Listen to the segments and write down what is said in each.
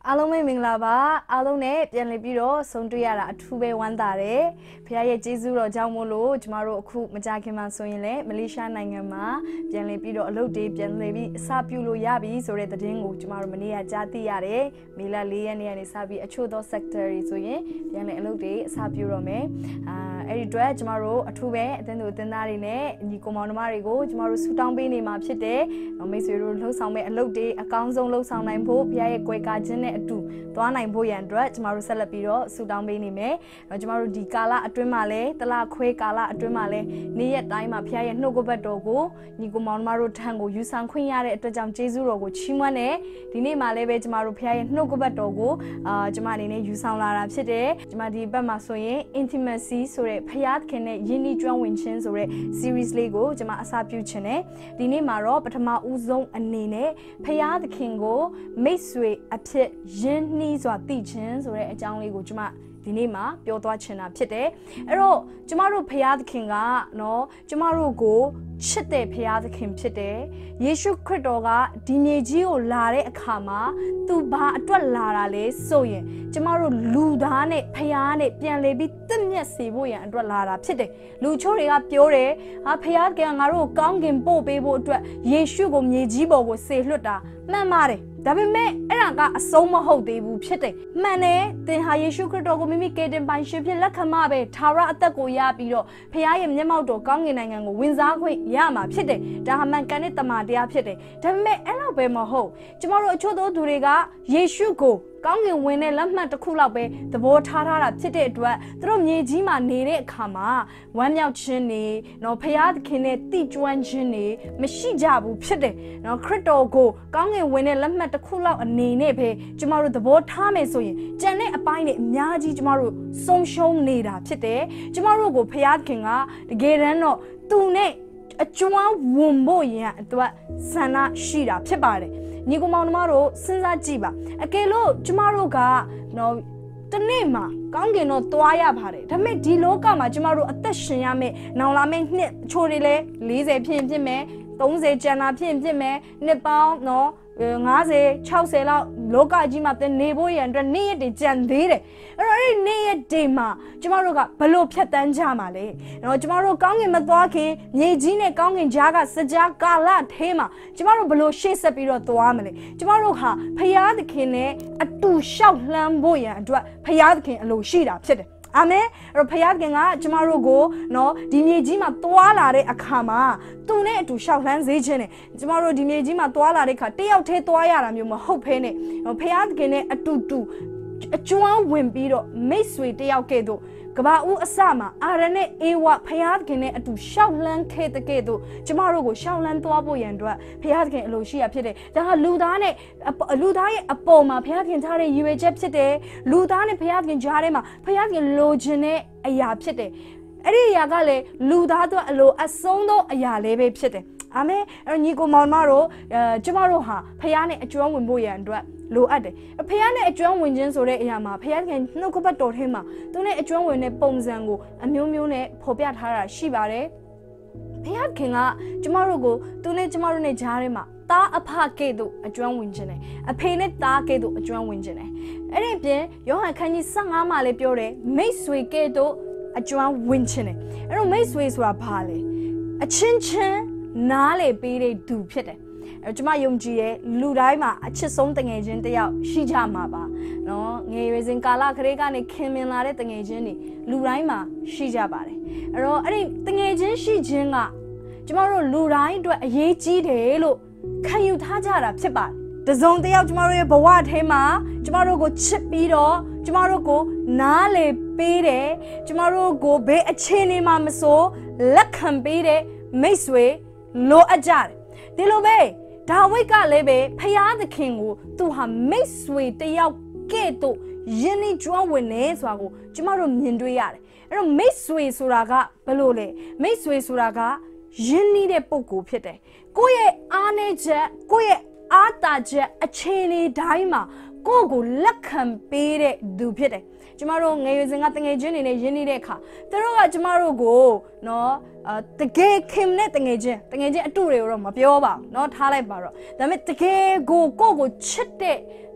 အားလုံးပဲမင်္ဂလာပါအားလုံးနဲ့ပြန်လည်ပြီးတော့ဆုံတွေ့ရတာအထူးပဲဝမ်းသာတယ်ဖခင်ရဲ့ကျေးဇူးတော်ကြောင့်မို့လို့ကျမတို့အခုမကြခင်မှာဆိုရင်လည်းမလေးရှားနိုင်ငံမှာပြန်လည်ပြီးတော့အလုပ်တွေပြန်လည်ပြီးအစပြုလို့ရပြီဆိုတဲ့သတင်းကိုကျမတို့မနေ့ကကြားသိရတယ်မေလ4ရက်နေ့ကနေစပြီးအချို့သော sector တွေဆိုရင်ပြန်လည်အလုပ်တွေအစပြုတော့မယ်အဲ့ဒီအတွက်ကျမတို့အထူးပဲအသင်းသူအသင်းသားတွေနဲ့ညီကောင်မောင်နှမတွေကိုကျမတို့ဆူတောင်းပေးနေမှာဖြစ်တယ်မိတ်ဆွေတို့လှုပ်ဆောင်မဲ့အလုပ်တွေအကောင်းဆုံးလှုပ်ဆောင်နိုင်ဖို့ဖခင်ရဲ့ကြွယ်ကာခြင်းနဲ့အတူသွားနိုင်ဖို့ရန်အတွက်ကျမတို့ဆက်လက်ပြီးတော့ဆူတောင်းပေးနေမယ်ကျမတို့ဒီကာလအတွင်းမှာလည်းတလခွဲကာလအတွင်းမှာလည်းနေ့ရက်တိုင်းမှာဖခင်ရဲ့နှုတ်ကပတ်တော်ကိုညီကောင်မောင်နှမတို့ထံကိုယူဆောင်ခွင့်ရတဲ့အတွက်ကြောင့်ကျေးဇူးတော်ကိုချီးမွမ်းတယ်ဒီနေ့မှာလည်းပဲကျမတို့ဖခင်ရဲ့နှုတ်ကပတ်တော်ကိုကျမအနေနဲ့ယူဆောင်လာတာဖြစ်တယ်ကျမဒီဘက်မှာဆိုရင် intimacy ဆိုတဲ့ဖခင်ခင်နဲ့ယဉ်ဤကျွမ်းဝင်ခြင်းဆိုတဲ့ series လေးကိုကျမအစပြုချင်တယ်ဒီနေ့မှာတော့ပထမဦးဆုံးအနေနဲ့ဖခင်သခင်ကိုမိတ်ဆွေအဖြစ်ယဉ်နှီးစွာသိခြင်းဆိုတဲ့အကြောင်းလေးကိုကျမဒီနေ့မှာပြောသွားချင်တာဖြစ်တယ်အဲ့တော့ကျမတို့ဖခင်သခင်ကနော်ကျမတို့ကိုချစ်တဲ့ဖခင်သခင်ဖြစ်တယ်ယေရှုခရစ်တော်ကဒီမြေကြီးကိုလာတဲ့အခါမှာသူဘာအတွက်လာတာလဲဆိုရင်ကျမတို့လူသားနဲ့ဖခင်နဲ့ပြန်လည်ပြီးတင့်မြတ်စေဖို့ရန်အတွက်လာတာဖြစ်တယ်လူချို့တွေကပြောတယ်ဟာဖခင်ကငါတို့ကိုကောင်းကင်ပို့ပေးဖို့အတွက်ယေရှုကိုမြေကြီးပေါ်ကိုဆေလွှတ်တာမှန်ပါတယ်ဒါပေမဲ့အဲ့ဒါကအဆုံးမဟုတ်သေးဘူးဖြစ်တယ်မှန်တယ်သင်ဟာယေရှုခရစ်တော်ကိုမိမိကယ်တင်ပိုင်ရှင်ဖြစ်လက်ခံမှပဲသာရအသက်ကိုရပြီးတော့ဖခင်ရဲ့မျက်မှောက်တော်ကောင်းကင်နိုင်ငံကိုဝင်စားခွင့်ရမှာဖြစ်တယ်ဒါဟာမှန်ကန်တဲ့တမန်တရားဖြစ်တယ်ဒါပေမဲ့အဲ့လောက်ပဲမဟုတ်ကျမတို့အချို့သောသူတွေကယေရှုကိုကောင်းကင်ဝင်တဲ့လက်မှတ်တစ်ခုလောက်ပဲသဘောထားတာဖြစ်တဲ့အတွက်သူတို့မြေကြီးမှာနေတဲ့အခါမှာဝမ်းမြောက်ခြင်းနေနော်ဖခင်သခင်နဲ့တိကျွမ်းခြင်းနေမရှိကြဘူးဖြစ်တယ်နော်ခရစ်တော်ကိုကောင်းကင်ဝင်တဲ့လက်မှတ်တစ်ခုလောက်အနေနဲ့ပဲကျမတို့သဘောထားမယ်ဆိုရင်ကြံတဲ့အပိုင်းတွေအများကြီးကျမတို့ဆုံးရှုံးနေတာဖြစ်တယ်ကျမတို့ကိုဖခင်သခင်ကတကယ်တမ်းတော့သူနဲ့အကျွမ်းဝင်ဖို့ရန်အတွက်ဆန္ဒရှိတာဖြစ်ပါတယ်ညီကောင်မောင်နှမတို့စဉ်းစားကြည့်ပါအကယ်လို့ကျမတို့ကနော်တနေ့မှာကောင်းကင်တော့သွားရပါတယ်ဒါပေမဲ့ဒီလောကမှာကျမတို့အသက်ရှင်ရမယ်နောင်လာမယ့်နှစ်ချိုးတွေလဲ40ဖြစ်ဖြစ်မယ်30ကျန်တာဖြစ်မယ်နှစ်ပေါင်းနော်50 60လောက်လောကကြီးမှာတင်နေဖို့ရန်အတွက်နေ့ရက်တွေကြံသေးတယ်အဲ့တော့အဲ့ဒီနေ့ရက်တွေမှာကျမတို့ကဘလို့ဖြတ်တန်းကြမှာလဲနော်ကျမတို့ကောင်းကင်မသွားခင်မြေကြီးနဲ့ကောင်းကင်ကြားကစကြာကာလထဲမှာကျမတို့ဘလို့ရှေ့ဆက်ပြီးတော့သွားမလဲကျမတို့ဟာဖခင်သခင်နဲ့အတူလျှောက်လှမ်းဖို့ရန်အတွက်ဖခင်သခင်အလိုရှိတာဖြစ်တယ်အာမင်အဲ့တော့ဖခင်ကကျမတို့ကိုနော်ဒီမြေကြီးမှာသွားလာတဲ့အခါမှာသူနဲ့အတူရှောက်လှမ်းစေခြင်းနဲ့ကျမတို့ဒီမြေကြီးမှာသွားလာတဲ့အခါတယောက်တည်းသွားရတာမျိုးမဟုတ်ဘဲနဲ့ဖခင်နဲ့အတူတူအကျွမ်းဝင်ပြီးတော့မိတ်ဆွေတယောက်ကဲ့သို့ကဘာဦးအစမှာအာရနဲ့အေဝဖခင်နဲ့အတူရှောက်လှမ်းခဲ့တဲ့ကဲ့သို့ကျမတို့ကိုရှောက်လှမ်းသွားဖို့ရန်အတွက်ဖခင်အလိုရှိရဖြစ်တယ်ဒါဟာလူသားရဲ့အပေါ်မှာဖခင်ထားတဲ့ရည်ရွယ်ချက်ဖြစ်တယ်လူသားနဲ့ဖခင်ကြားထဲမှာဖခင်လိုချင်တဲ့အရာဖြစ်တယ်အဲ့ဒီအရာကလည်းလူသားတို့အလိုအဆုံးသောအရာလေးပဲဖြစ်တယ်အာမင်အဲ့ညီကိုမောင်မတို့ကျမတို့ဟာဖခင်နဲ့အကျွမ်းဝင်ဖို့ရန်အတွက်လိုအပ်တယ်ဖခင်နဲ့အကျွမ်းဝင်ခြင်းဆိုတဲ့အရာမှာဖခင်နှုတ်ကပတ်တော်ထဲမှာသူနဲ့အကျွမ်းဝင်တဲ့ပုံစံကိုအမျိုးမျိုးနဲ့ဖော်ပြထားတာရှိပါတယ်ဖခင်ကကျမတို့ကိုသူနဲ့ကျမတို့နဲ့ကြားထဲမှာသားအဖကဲ့သို့အကျွမ်းဝင်ခြင်းတယ်အဖေနဲ့သားကဲ့သို့အကျွမ်းဝင်ခြင်းတယ်အဲ့ဒီပြင်ယောဟန်ခန်းကြီး15မှာလည်းပြောတယ်မိတ်ဆွေကဲ့သို့အကျွမ်းဝင်ခြင်းတယ်အဲ့တော့မိတ်ဆွေဆိုတာဘာလဲအချင်းချင်းနားလေပေးတဲ့သူဖြစ်တယ်ကျမယုံကြည်ရဲ့လူတိုင်းမှာအချစ်ဆုံးတငယ်ချင်းတယောက်ရှိကြမှာပါနော်ငယ်ရွယ်စဉ်ကာလခရေကနေခင်မင်လာတဲ့တငယ်ချင်းတွေလူတိုင်းမှာရှိကြပါတယ်အဲ့တော့အဲ့ဒီတငယ်ချင်းရှိခြင်းကကျမတို့လူတိုင်းအတွက်အရေးကြီးတယ်လို့ခံယူထားကြတာဖြစ်ပါတယ်တစုံတယောက်ကျမတို့ရဲ့ဘဝထဲမှာကျမတို့ကိုချစ်ပြီးတော့ကျမတို့ကိုနားလေပေးတယ်ကျမတို့ကိုဘယ်အခြေအနေမှာမဆိုလက်ခံပေးတဲ့မိတ်ဆွေလိုအပ်ကြတယ်ဒီလိုပဲဒါဝိတ်ကလည်းပဲဖခင်သခင်ကိုသူဟာမိတ်ဆွေတယောက်ကဲ့သို့ယဉ်ဤကျွမ်းဝင်နေဆိုတာကိုကျမတို့မြင်တွေ့ရတယ်အဲ့တော့မိတ်ဆွေဆိုတာကဘယ်လိုလဲမိတ်ဆွေဆိုတာကယဉ်ဤတဲ့ပုံကိုဖြစ်တယ်ကိုယ့်ရဲ့အားနည်းချက်ကိုယ့်ရဲ့အားတာချက်အခြေအနေတိုင်းမှာကိုယ့်ကိုလက်ခံပေးတဲ့သူဖြစ်တယ်ကျမတို့ငယ်ရွယ်စဉ်ကတငယ်ချင်းတွေနဲ့ယဉ်နေတဲ့အခါသူတို့ကကျမတို့ကိုနော်တကယ်ခင်နဲ့တငယ်ချင်းအတူတွေကိုတော့မပြောပါဘူးเนาะထားလိုက်ပါတော့ဒါပေမဲ့တကယ်ကိုကိုချစ်တဲ့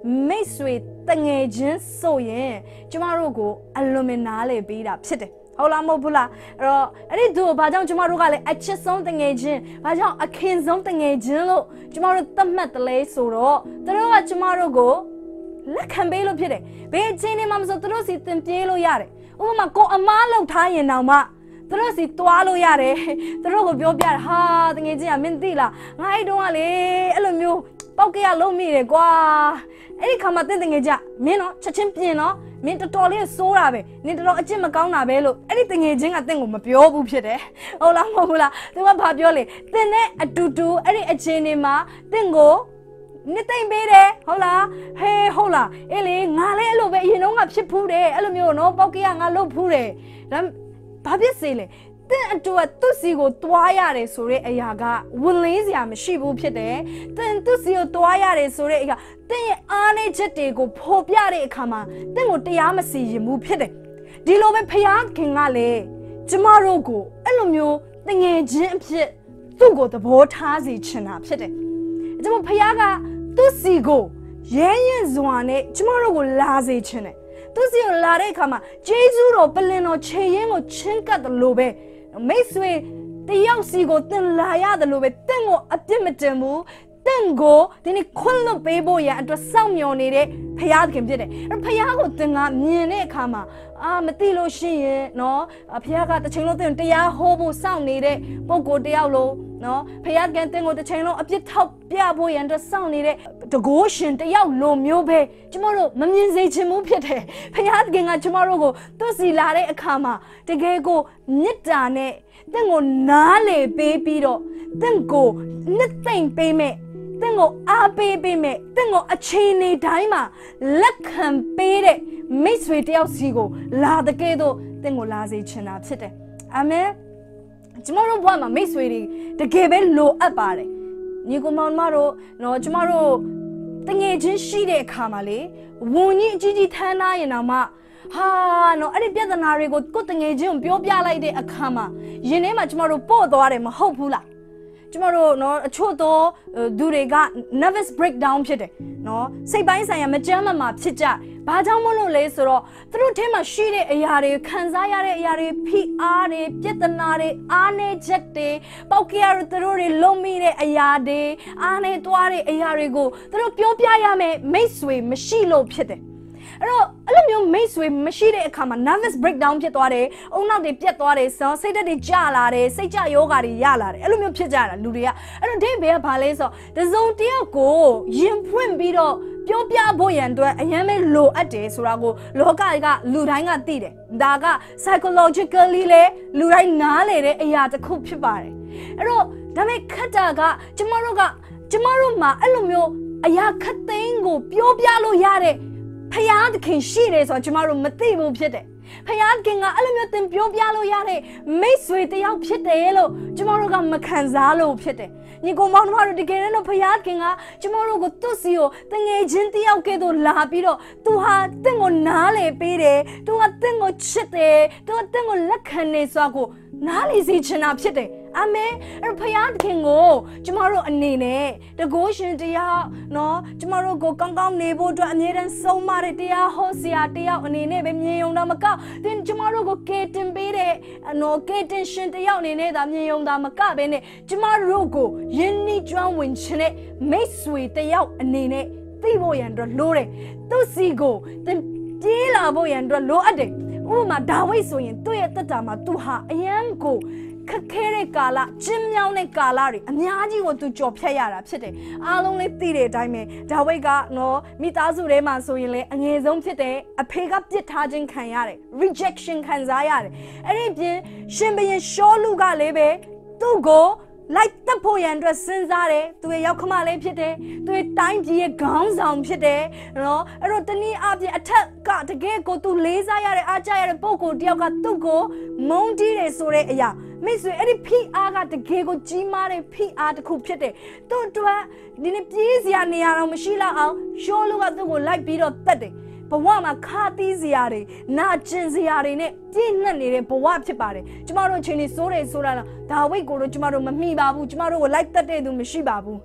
မိတ်ဆွေတငယ်ချင်းဆိုရင်ကျမတို့ကိုအလွန်မနားလေပေးတာဖြစ်တယ်ဟုတ်လားမဟုတ်ဘူးလားအဲ့ဒီသူဘာကြောင့်ကျမတို့ကလည်းအချစ်ဆုံးတငယ်ချင်းဘာကြောင့်အခင်ဆုံးတငယ်ချင်းလို့ကျမတို့သတ်မှတ်တယ်လဲဆိုတော့သူတို့ကကျမတို့ကိုလက်ခံပေးလို့ဖြစ်တယ်ဘယ်အချိန်မှမဆိုသူတို့စီတင်ပြေးလို့ရတယ်ဥပမာကိုအမားလောက်ထားရင်တောင်မှသူတို့စီတွားလို့ရတယ်သူတို့ကိုပြောပြတယ်ဟာတငယ်ချင်းကမင်းသိလားငါအဲ့တုန်းကလေအဲ့လိုမျိုးပေါက်ကရလုံးမိတယ်ကွာအဲ့ဒီခါမှတငယ်ချင်းမင်းတော့ချက်ချင်းပြင်တော့မင်းတော်တော်လေးစိုးတာပဲနင်တော်တော်အကျင့်မကောင်းတာပဲလို့အဲ့ဒီတငယ်ချင်းကတင့်ကိုမပြောဘူးဖြစ်တယ်ဟုတ်လားမဟုတ်ဘူးလားသူကဘာပြောလဲတင်နဲ့အတူတူအဲ့ဒီအချိန်တွေမှာတင့်ကိုနှစ်သိမ့်ပေးတယ်ဟုတ်လားဟေးဟုတ်လားအေးလေငါလည်းအဲ့လိုပဲအရင်တော့ငါဖြစ်ဖူးတယ်အဲ့လိုမျိုးနော်ပေါက်ကရငါလုပ်ဖူးတယ်ဒါဘာဖြစ်စေလဲတင်အတူကသူ့စီကိုတွားရတယ်ဆိုတဲ့အရာကဝင်လေးစရာမရှိဘူးဖြစ်တယ်တင်သူ့စီကိုတွားရတယ်ဆိုတဲ့အရာတင်ရဲ့အားနည်းချက်တွေကိုဖော်ပြတဲ့အခါမှာတင်ကိုတရားမစီရင်ဘူးဖြစ်တယ်ဒီလိုပဲဖခင်ကလည်းကျမတို့ကိုအဲ့လိုမျိုးတငယ်ချင်းအဖြစ်သူ့ကိုသဘောထားစေချင်တာဖြစ်တယ်ကျမဖခင်ကသူ့စီကိုရဲရင်စွာနဲ့ကျမတို့ကိုလာစေချင်တယ်သူစီကိုလာတဲ့အခါမှာဂျေဇုတော်ပလင်တော်ခြေရင်းကိုချင်းကပ်တယ်လို့ပဲမိတ်ဆွေတယောက်စီကိုတင်လာရတယ်လို့ပဲတင့်ကိုအပြစ်မတင်ဘူးတင့်ကိုဒီနေ့ခွင့်လွှတ်ပေးဖို့ရန်အတွက်စောင့်မျှော်နေတဲ့ဖခင်ဖြစ်တယ်အဲ့ဖခင်ကိုတင်ကမြင်တဲ့အခါမှာမသိလို့ရှိရင်နော်ဖခင်ကတစ်ချိန်လုံးတင်တရားဟောဖို့စောင့်နေတဲ့ပုံကိုတယောက်လုံးနော်ဖခင်ကတင်ကိုတစ်ချိန်လုံးအပြစ်ထောက်ပြဖို့ရန်အတွက်စောင့်နေတဲ့တကိုးရှင်တယောက်လိုမျိုးပဲကျမတို့မမြင်စေချင်ဘူးဖြစ်တယ်ဖခင်ကကျမတို့ကိုသူ့စီလာတဲ့အခါမှာတကယ်ကိုမေတ္တာနဲ့တင့်ကိုနားလေပေးပြီးတော့တင့်ကိုနှစ်သိမ့်ပေးမဲ့တင့်ကိုအားပေးပေးမဲ့တင့်ကိုအချိန်နေတိုင်းမှာလက်ခံပေးတဲ့မိတ်ဆွေတယောက်စီကိုလာတဲ့ကဲတော့တင့်ကိုလာစေချင်တာဖြစ်တယ်အာမင်ကျမတို့ဘဝမှာမိတ်ဆွေတွေတကယ်ပဲလိုအပ်ပါတယ်ညီကောင်မောင်မတို့နော်ကျမတို့တငယ်ချင်းရှိတဲ့အခါမှာလေဝန်ကြီးအကြီးကြီးထမ်းထားရင်တော့မှဟာနော်အဲ့ဒီပြဿနာတွေကိုကိုယ်တငယ်ချင်းကိုပြောပြလိုက်တဲ့အခါမှာရင်ထဲမှာကျမတို့ပို့သွားတယ်မဟုတ်ဘူးလားကျမတို့နော်အချို့သောသူတွေက nervous breakdown ဖြစ်တယ်နော်စိတ်ပိုင်းဆိုင်ရာမကြမ်းမမာဖြစ်ကြဘာကြောင့်မလို့လဲဆိုတော့သူတို့ထဲမှာရှိတဲ့အရာတွေခံစားရတဲ့အရာတွေဖိအားတွေပြဿနာတွေအားနည်းချက်တွေပေါက်ကရသူတို့တွေလုံမိတဲ့အရာတွေအားနည်းသွားတဲ့အရာတွေကိုသူတို့ပြောပြရမယ်မိတ်ဆွေမရှိလို့ဖြစ်တယ်အဲ့တော့အဲ့လိုမျိုးမိတ်ဆွေမရှိတဲ့အခါမှာ nervous breakdown ဖြစ်သွားတယ်။အုံနောက်တွေပြတ်သွားတယ်။စိတ်ဓာတ်တွေကျလာတယ်။စိတ်ကြယောဂါတွေရလာတယ်။အဲ့လိုမျိုးဖြစ်ကြတာလူတွေကအဲ့တော့ဒီဘေးကဘာလဲဆိုတော့တစုံတယောက်ကိုရင်ဖွင့်ပြီးတော့ပြောပြဖို့ရန်အတွက်အရင်ပဲလိုအပ်တယ်ဆိုတာကိုလောကကလူတိုင်းကသိတယ်။ဒါက psychologically လေလူတိုင်းနားလေတဲ့အရာတစ်ခုဖြစ်ပါတယ်။အဲ့တော့ဒါပေမဲ့ခက်တာကကျမတို့မှာအဲ့လိုမျိုးအရာခက်သိမ်းကိုပြောပြလို့ရတဲ့ဖယားသခင်ရှိတယ်ဆိုတော့ကျမတို့မသိဘူးဖြစ်တယ်ဖယားသခင်ကအဲ့လိုမျိုးသင်ပြောပြလို့ရတဲ့မိတ်ဆွေတယောက်ဖြစ်တယ်လို့ကျမတို့ကမခံစားလို့ဖြစ်တယ်ညီကောင်မောင်တို့တကယ်တော့ဖယားသခင်ကကျမတို့ကိုသူ့စီကိုတငယ်ချင်းတယောက်ကဲ့သို့လာပြီးတော့သူဟာတင့်ကိုနားလေပေးတယ်သူကတင့်ကိုချစ်တယ်သူကတင့်ကိုလက်ခံနေစွာကိုနားလေစေချင်တာဖြစ်တယ်အာမင်အဲ့ဖယားသခင်ကိုကျမတို့အနေနဲ့တကိုးရှင်တရားနော်ကျမတို့ကိုကောင်းကောင်းနေဖို့အတွက်အမြဲတမ်းဆုံးမတဲ့တရားဟောဆရာတရားအနေနဲ့ပဲမြင်ုံတော့မကတင်ကျမတို့ကိုကဲတင်ပေးတဲ့နော်ကဲတင်ရှင်တရားအနေနဲ့သာမြင်ုံတာမကပဲနဲ့ကျမတို့ကိုယဉ်နီးကျွမ်းဝင်ခြင်းနဲ့မိတ်ဆွေတရားအနေနဲ့သိဖို့ရန်အတွက်လိုတယ်သူစီကိုတင်ပြေးလာဖို့ရန်အတွက်လိုအပ်တယ်ဥပမာဒါဝိဒ်ဆိုရင်သူ့ရဲ့တက်တာမှာသူဟာအယံကိုခက်ခဲတဲ့ကာလကျင်းမြောင်းတဲ့ကာလတွေအများကြီးကိုသူကြော်ဖြတ်ရတာဖြစ်တယ်အားလုံးလေးသိတဲ့အတိုင်းပဲဒါဝိဒ်ကနော်မိသားစုထဲမှာဆိုရင်လေအငယ်ဆုံးဖြစ်တဲ့အဖေကပြစ်ထားခြင်းခံရတယ် rejection ခံစားရတယ်အဲ့ဒီပြင်ရှင်ဘုရင်ရှောလုကလည်းပဲသူ့ကိုလိုက်တပ်ဖို့ရန်အတွက်စဉ်းစားတယ်သူရဲ့ရောက်ခမလေးဖြစ်တယ်သူရဲ့တိုင်းပြည်ရဲ့ခေါင်းဆောင်ဖြစ်တယ်နော်အဲ့တော့တနည်းအားဖြင့်အထက်ကတကယ်ကိုသူလေးစားရတဲ့အားကြရတဲ့ပုံကိုတယောက်ကသူ့ကိုမုန်းတီးတယ်ဆိုတဲ့အရာမိတ်ဆွေအဲ့ဒီဖိအားကတကယ်ကိုကြီးမားတဲ့ဖိအားတစ်ခုဖြစ်တယ်သူ့အတွက်ဒီနေ့ပြေးစရာနေရာတော့မရှိတော့အောင်ရှောလူကသူ့ကိုလိုက်ပြီးတော့တတ်တယ် bawama khati ziyare na chin ziyare ne piin nat nede bawa phit pare cuma ro chini so de so la Dawit ko ro cuma ro ma mi ba bu cuma ro ko like tat de tu mashi ba bu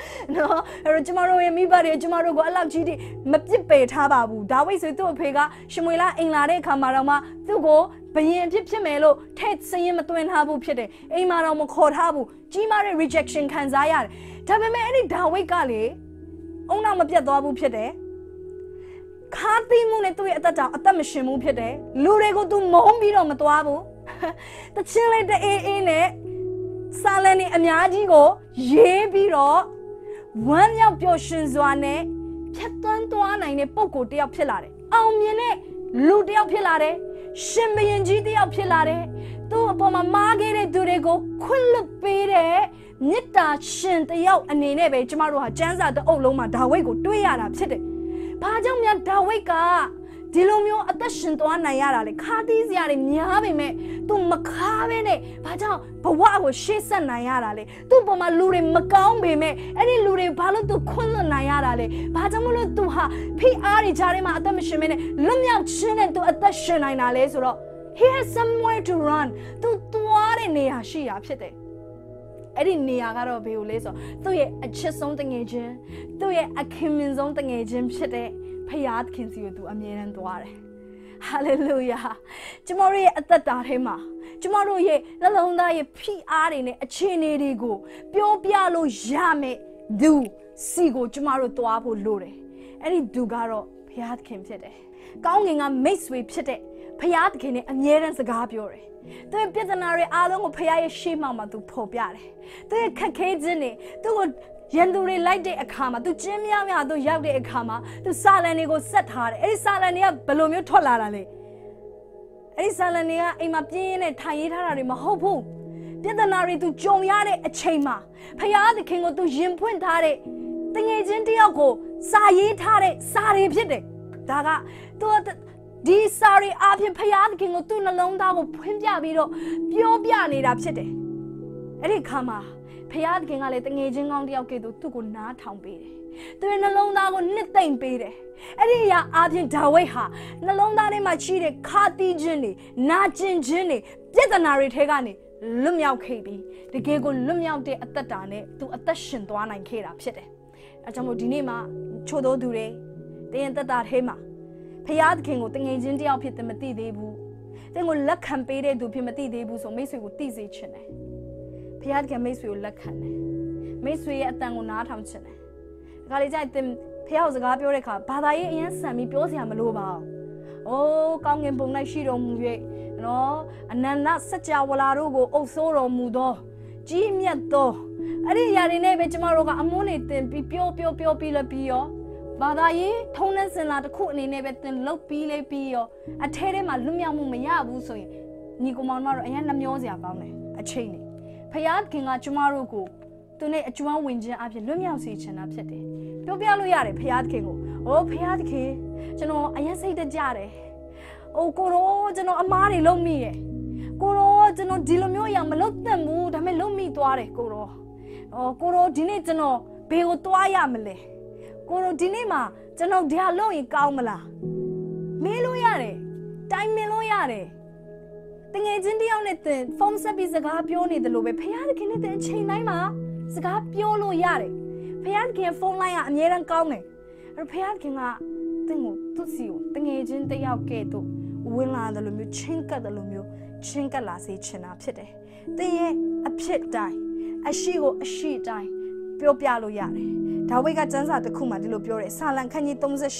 no ro cuma ro ye mi ba de cuma ro ko alak ji de ma pit pe tha ba bu Dawit so tu aphe ka Shmuela ain la de kha ma taw ma tu ko ဘယင်ဖြစ်မယ်လို့ထဲ့စရင်မတွင်ထားဘူးဖြစ်တယ်အိမ်မှာတော့မခေါ်ထားဘူးကြီးမားတဲ့ rejection ခံစားရတယ်ဒါပေမဲ့အဲ့ဒီဒါဝိတ်ကလေအုံနောက်မပြတ်သွားဘူးဖြစ်တယ်ခါသိမှုနဲ့သူ့ရဲ့အသက်တောင်အသက်မရှင်ဘူးဖြစ်တယ်လူတွေကို तू မုန်းပြီးတော့မသွားဘူးတချင်းလေးတအေးအေးနဲ့စာလန်နေအများကြီးကိုရေးပြီးတော့ဝမ်းမြောက်ပျော်ရွှင်စွာနဲ့ဖြတ်သန်းသွားနိုင်တဲ့ပုံကိုတယောက်ဖြစ်လာတယ်အောင်မြင်တဲ့လူတယောက်ဖြစ်လာတယ်ရှင်ဘရင်ကြီးတယောက်ဖြစ်လာတယ်သူ့အပေါ်မှာမားခဲ့တဲ့သူတွေကိုခွင့်လွှတ်ပေးတဲ့မေတ္တာရှင်တယောက်အနေနဲ့ပဲကျမတို့ဟာကျမ်းစာတအုပ်လုံးမှာဒါဝိတ်ကိုတွေ့ရတာဖြစ်တယ်။ဘာကြောင့်များဒါဝိတ်ကဒီလိုမျိုးအသက်ရှင်သွားနိုင်ရတာလဲခါသီးစရာတွေများပေမဲ့သူမခါပဲနဲ့ဘာကြောင့်ဘဝကိုရှေ့ဆက်နိုင်ရတာလဲသူ့ပေါ်မှာလူတွေမကောင်းပေမဲ့အဲ့ဒီလူတွေဘာလို့သူခွင့်လွှတ်နိုင်ရတာလဲဘာကြောင့်မလို့သူဟာဖိအားတွေကြားထဲမှာအသက်မရှင်မနဲ့လွတ်မြောက်ခြင်းနဲ့သူအသက်ရှင်နိုင်တာလဲဆိုတော့ he has somewhere to run သူသွားတဲ့နေရာရှိတာဖြစ်တယ်အဲ့ဒီနေရာကတော့ဘယ်လိုလဲဆိုတော့သူ့ရဲ့အချစ်ဆုံးတငယ်ချင်းသူ့ရဲ့အခင်မင်ဆုံးတငယ်ချင်းဖြစ်တဲ့ဖယားသခင်စီကိုသူအမြဲတမ်းသွားတယ်ဟာလေလုယာကျမတို့ရဲ့အသက်တာထဲမှာကျမတို့ရဲ့နှလုံးသားရဲ့ဖိအားတွေနဲ့အခြေအနေတွေကိုပြောပြလို့ရမယ်သူစီကိုကျမတို့သွားဖို့လိုတယ်အဲ့ဒီသူကတော့ဖယားသခင်ဖြစ်တယ်ကောင်းငင်ကမိတ်ဆွေဖြစ်တဲ့ဖယားသခင်နဲ့အမြဲတမ်းစကားပြောတယ်သူရဲ့ပြဿနာတွေအားလုံးကိုဖယားရဲ့ရှေ့မှောက်မှာသူဖော်ပြတယ်သူရဲ့ခက်ခဲခြင်းတွေသူ့ကိုရန်သူတွေလိုက်တဲ့အခါမှာသူကျင်းမြောက်သူရောက်တဲ့အခါမှာသူစာလန်တွေကိုဆက်ထားတယ်အဲ့ဒီစာလန်တွေကဘယ်လိုမျိုးထွက်လာတာလဲအဲ့ဒီစာလန်တွေကအိမ်မှာပြင်းရင်းနဲ့ထိုင်ရေးထားတာတွေမဟုတ်ဘူးပြဿနာတွေသူကြုံရတဲ့အချိန်မှာဖယားသခင်ကိုသူရင်ဖွင့်ထားတဲ့တငယ်ချင်းတယောက်ကိုစာရေးထားတဲ့စာတွေဖြစ်တယ်ဒါကသူဒီစာရီအပြင်ဖယားသခင်ကိုသူ့နှလုံးသားကိုဖွင့်ပြပြီးတော့ပြောပြနေတာဖြစ်တယ်အဲ့ဒီခါမှာဖယားသခင်ကလည်းတငယ်ချင်းကောင်းတယောက်ကဲ့သို့သူ့ကိုနားထောင်ပေးတယ်သူရဲ့နှလုံးသားကိုနှစ်သိမ့်ပေးတယ်အဲ့ဒီအရာအပြင်ဒါဝိဒ်ဟာနှလုံးသားထဲမှာရှိတဲ့ခါတီးခြင်းတွေနာကျင်ခြင်းတွေပြဿနာတွေထဲကနေလွတ်မြောက်ခဲ့ပြီးတကယ်ကိုလွတ်မြောက်တဲ့အသက်တာနဲ့သူအသက်ရှင်သွားနိုင်ခဲ့တာဖြစ်တယ်အဲကြောင့်မို့ဒီနေ့မှာချို့သောသူတွေတင်းရင်သက်တာထဲမှာဖယားသခင်ကိုတငယ်ချင်းတယောက်ဖြစ်တယ်မသိသေးဘူးတင်းကိုလက်ခံပေးတဲ့သူဖြစ်မသိသေးဘူးဆိုမိတ်ဆွေကိုသိစေချင်တယ်ဖယားသခင်မိတ်ဆွေကိုလက်ခံတယ်မိတ်ဆွေရဲ့အတန်ကိုနားထောင်ချင်တယ်ဒါကြလေကြတင်ဖယားကိုစကားပြောတဲ့အခါဘာသာရေးအရင်ဆန်ပြီးပြောစရာမလိုပါဘူးအိုးကောင်းငင်ပုံ၌ရှိတော်မူ၍နော်အနန္တစัจ java လာတို့ကိုအုပ်ဆိုးတော်မူသောကြီးမြတ်သောအဲ့ဒီຢာတွေနဲ့ပဲကျမတို့ကအမွှန်းနေတင်ပြီးပြောပြီးလဲပြီးရောဘာသာရေးထုံးနှံစင်လာတစ်ခုအနေနဲ့ပဲတင်လုတ်ပြီးလဲပြီးရောအထဲထဲမှာလွတ်မြောက်မှုမရဘူးဆိုရင်ညီကောင်မောင်တို့အရင်နှမျောစရာကောင်းတယ်အချိန်နေဖယားခင်ကကျမတို့ကိုသူနဲ့အကျွမ်းဝင်ခြင်းအဖြစ်လွတ်မြောက်စေချင်တာဖြစ်တယ်ပြောပြလို့ရတယ်ဖယားခင်ကိုအိုးဖယားခင်ကျွန်တော်အရင်စိတ်တကြတယ်အိုးကိုရောကျွန်တော်အမားတွေလုံးမိတယ်ကိုရောကျွန်တော်ဒီလိုမျိုးအရာမလုပ်သင့်ဘူးဒါပေမဲ့လုံးမိသွားတယ်ကိုရောကိုရောဒီနေ့ကျွန်တော်ဘယ်ကိုသွားရမလဲကိုရောဒီနေ့မှာကျွန်တော်ဒါလုပ်ရင်ကောင်းမလားမေးလို့ရတယ်တိုင်ပင်လို့ရတယ်တငယ်ချင်းတယောက်နဲ့တင်ဖုန်းဆက်ပြီးစကားပြောနေတယ်လို့ပဲဖယားသခင်နဲ့တင်အချိန်တိုင်းမှာစကားပြောလို့ရတယ်ဖယားသခင်ဖုန်းလိုင်းကအမြဲတမ်းကောင်းတယ်အဲ့ဖယားသခင်ကတင်ကိုသူ့စီကိုတငယ်ချင်းတယောက်ကဲ့သို့ဝင်လာတယ်လို့မျိုးချင်းကပ်တယ်လို့မျိုးချင်းကပ်လာစေချင်တာဖြစ်တယ်တင်ရဲ့အဖြစ်တိုင်းအရှိကိုအရှိတိုင်းပြောပြလို့ရတယ်ဒါဝိဒ်ကကျမ်းစာတစ်ခုမှာဒီလိုပြောတယ်စာလံခန်းကြီး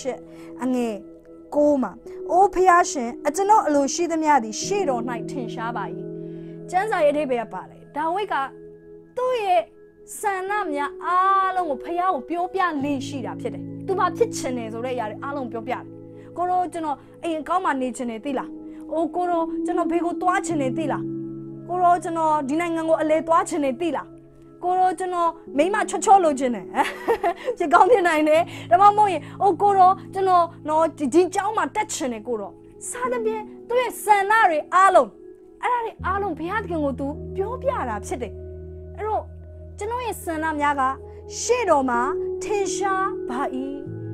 38အငယ်6မှာအိုးဖျားရှင်အကျွန်ုပ်အလိုရှိသမျှသည်ရှေ့တော်၌ထင်ရှားပါ၏ကျမ်းစာရဲ့အဓိပ္ပာယ်ကပါတယ်ဒါဝိဒ်ကသူ့ရဲ့ဆန္ဒများအားလုံးကိုဖျားကိုပြောပြလေ့ရှိတာဖြစ်တယ်သူဘာဖြစ်ချင်တယ်ဆိုတဲ့အရာတွေအားလုံးပြောပြတယ်ကိုရောကျွန်တော်အိမ်အကောင်းမှနေချင်တယ်သိလားအိုးကိုရောကျွန်တော်ဘေးကိုသွားချင်တယ်သိလားကိုရောကျွန်တော်ဒီနိုင်ငံကိုအလဲသွားချင်တယ်သိလားကိုရောကျွန်တော်မိမချောလို့ခြင်းတယ်ဖြစ်ကောင်းဖြစ်နိုင်တယ်ဒါမှမဟုတ်ရင်အိုးကိုရောကျွန်တော်နော်ဒီကျောင်းမှာတက်ချင်တယ်ကိုရောစားတဲ့ပြင်သူ့ရဲ့ဆန္ဒတွေအားလုံးအဲ့ဒါတွေအားလုံးဘုရားသခင်ကိုသူပြောပြတာဖြစ်တယ်အဲ့တော့ကျွန်တော်ရဲ့ဆန္ဒများကရှေ့တော်မှာထင်ရှားပါ၏ကျမတို့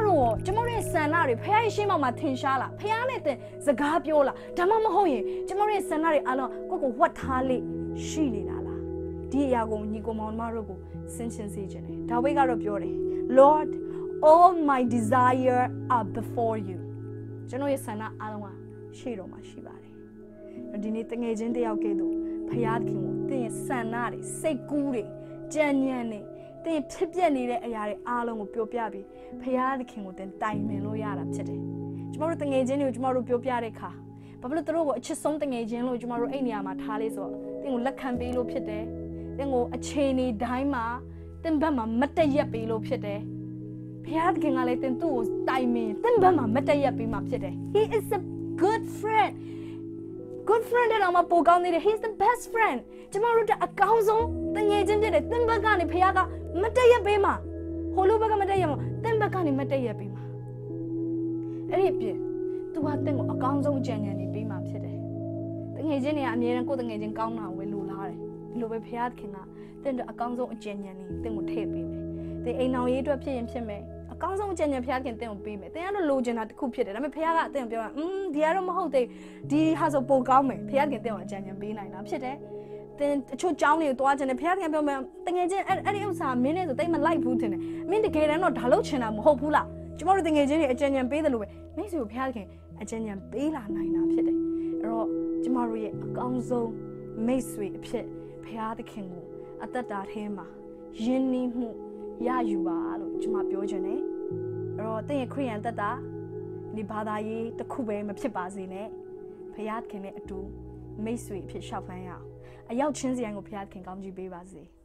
တို့ကျမတို့ရဲ့ဆန္ဒတွေဖခင်ရဲ့ရှေ့မှာထင်ရှားလားဖခင်နဲ့တင်စကားပြောလားဒါမှမဟုတ်ရင်ကျမတို့ရဲ့ဆန္ဒတွေအားလုံးကိုဝတ်ထားလေရှိနေတာလားဒီအရာကိုညီကိုမောင်မတို့ကိုဆင်ခြင်စေခြင်းတယ်ဒါဝိဒ်ကတော့ပြောတယ် Lord all my desire are before you ကျွန်တော်ရဲ့ဆန္ဒအားလုံးကရှေ့တော်မှာရှိပါတယ်ဒီနေ့တငယ်ချင်းတယောက်ကဲ့သို့ဖခင်ကိုတင်ရဲ့ဆန္ဒတွေစိတ်ကူးတွေကြံ့ညံ့နေတင်ဖြစ်ပြနေတဲ့အရာတွေအားလုံးကိုပြောပြပြီးဖခင်ကိုတင်တိုင်ပင်လို့ရတာဖြစ်တယ်ကျမတို့တငယ်ချင်းတွေကိုကျမတို့ပြောပြတဲ့အခါဘာဖြစ်လို့သူတို့ကိုအချစ်ဆုံးတငယ်ချင်းလို့ကျမတို့အဲ့နေရာမှာထားလေးဆိုတော့တင်ကိုလက်ခံပေးလို့ဖြစ်တယ်တင်ကိုအခြေအနေတိုင်းမှာတင်ဘက်မှာမတက်ရက်ပေးလို့ဖြစ်တယ်ဖခင်ကလည်းတင်သူ့ကိုတိုင်ပင်တင်ဘက်မှာမတက်ရက်ပေးမှဖြစ်တယ် He is a good friend good friend တဲ့မှာပိုကောင်းနေတယ် He's the best friend ကျမတို့ကအကောင်းဆုံးတငယ်ချင်းဖြစ်တယ်တင်ဘက်ကနေဖခင်ကမတက်ရက်ပေးမှာဟိုလိုဘက်ကမတက်ရက်မှာတင်ဘက်ကနေမတက်ရက်ပေးမှာအဲ့ဒီအပြင် तू ဟာတင့်ကိုအကောင်းဆုံးအကြံဉာဏ်တွေပေးမှာဖြစ်တယ်တငယ်ချင်းတွေကအမြဲတမ်းကိုယ်တငယ်ချင်းကောင်းတာဝယ်လိုလားတယ်ဒီလိုပဲဖခင်ကတင့်တို့အကောင်းဆုံးအကြံဉာဏ်တွေတင့်ကိုထည့်ပေးမယ်တင်အိမ်အောင်ရေးအတွက်ဖြစ်ရင်ဖြစ်မယ်အကောင်းဆုံးအကြံဉာဏ်ဖခင်တင့်ကိုပေးမယ်တင်ကတော့လိုချင်တာတစ်ခုဖြစ်တယ်ဒါပေမဲ့ဖခင်ကအတင့်ကိုပြောတာဒီကတော့မဟုတ်သေးဒီဟာဆိုပိုကောင်းမယ်ဖခင်တင့်ကိုအကြံဉာဏ်ပေးနိုင်တာဖြစ်တယ်တင်အချို့ကြောင်းတွေကိုတွားချင်တယ်ဖခင်ပြောမယ်တငယ်ချင်းအဲ့ဒီဥစ္စာမင်းနဲ့ဆိုတိတ်မလိုက်ဘူးတင်တယ်မင်းတကယ်တမ်းတော့ဒါလုပ်ချင်တာမဟုတ်ဘူးလားကျမတို့တငယ်ချင်းတွေအကြံဉာဏ်ပေးတယ်လို့ပဲမိတ်ဆွေကိုဖခင်အကြံဉာဏ်ပေးလာနိုင်တာဖြစ်တယ်အဲ့တော့ကျမတို့ရဲ့အကောင်းဆုံးမိတ်ဆွေအဖြစ်ဖခင်ကိုအသက်တာထဲမှာယဉ်နီးမှုရယူပါလို့ကျမပြောချင်တယ်အဲ့တော့တင့်ရဲ့ခရိယန်သက်တာဒီဘာသာရေးတစ်ခုပဲမဖြစ်ပါစေနဲ့ဖခင်နဲ့အတူမိတ်ဆွေအဖြစ်ရှောက်ဖမ်းရအောင်အရောက်ချင်းစီတိုင်းကိုဖခင်ကောင်းချီးပေးပါစေ